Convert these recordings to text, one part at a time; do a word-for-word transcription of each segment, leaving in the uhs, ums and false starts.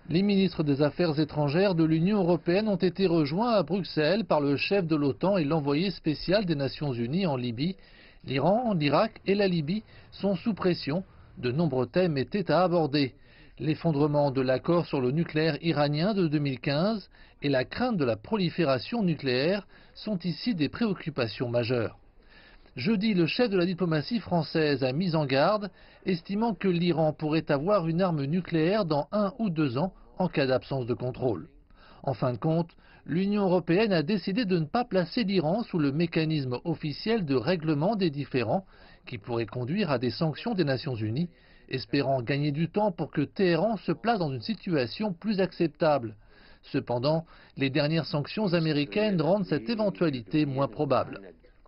Les ministres des Affaires étrangères de l'Union européenne ont été rejoints à Bruxelles par le chef de l'OTAN et l'envoyé spécial des Nations unies en Libye. L'Iran, l'Irak et la Libye sont sous pression. De nombreux thèmes étaient à aborder. L'effondrement de l'accord sur le nucléaire iranien de deux mille quinze et la crainte de la prolifération nucléaire sont ici des préoccupations majeures. Jeudi, le chef de la diplomatie française a mis en garde, estimant que l'Iran pourrait avoir une arme nucléaire dans un ou deux ans en cas d'absence de contrôle. En fin de compte, l'Union européenne a décidé de ne pas placer l'Iran sous le mécanisme officiel de règlement des différends qui pourrait conduire à des sanctions des Nations unies, espérant gagner du temps pour que Téhéran se place dans une situation plus acceptable. Cependant, les dernières sanctions américaines rendent cette éventualité moins probable.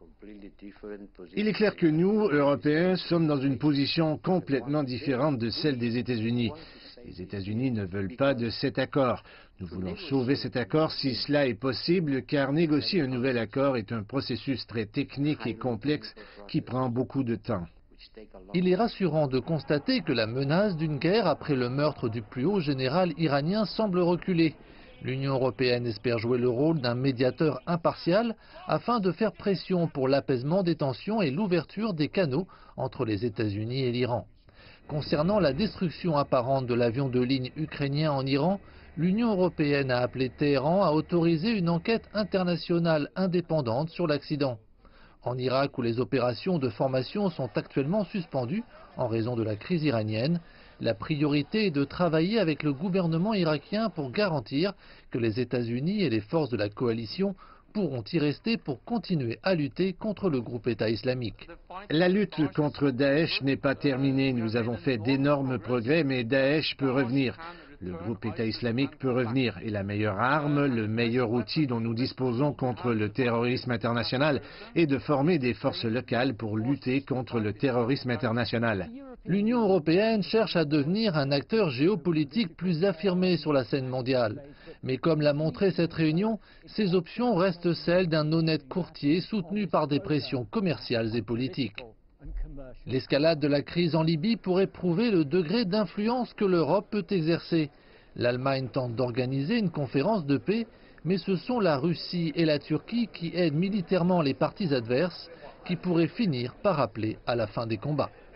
Il est clair que nous, Européens, sommes dans une position complètement différente de celle des États-Unis. Les États-Unis ne veulent pas de cet accord. Nous voulons sauver cet accord si cela est possible, car négocier un nouvel accord est un processus très technique et complexe qui prend beaucoup de temps. Il est rassurant de constater que la menace d'une guerre après le meurtre du plus haut général iranien semble reculer. L'Union européenne espère jouer le rôle d'un médiateur impartial afin de faire pression pour l'apaisement des tensions et l'ouverture des canaux entre les États-Unis et l'Iran. Concernant la destruction apparente de l'avion de ligne ukrainien en Iran, l'Union européenne a appelé Téhéran à autoriser une enquête internationale indépendante sur l'accident. En Irak, où les opérations de formation sont actuellement suspendues en raison de la crise iranienne, la priorité est de travailler avec le gouvernement irakien pour garantir que les États-Unis et les forces de la coalition pourront y rester pour continuer à lutter contre le groupe État islamique. La lutte contre Daesh n'est pas terminée. Nous avons fait d'énormes progrès, mais Daesh peut revenir. Le groupe État islamique peut revenir. Et la meilleure arme, le meilleur outil dont nous disposons contre le terrorisme international est de former des forces locales pour lutter contre le terrorisme international. L'Union européenne cherche à devenir un acteur géopolitique plus affirmé sur la scène mondiale. Mais comme l'a montré cette réunion, ces options restent celles d'un honnête courtier soutenu par des pressions commerciales et politiques. L'escalade de la crise en Libye pourrait prouver le degré d'influence que l'Europe peut exercer. L'Allemagne tente d'organiser une conférence de paix, mais ce sont la Russie et la Turquie qui aident militairement les parties adverses qui pourraient finir par appeler à la fin des combats.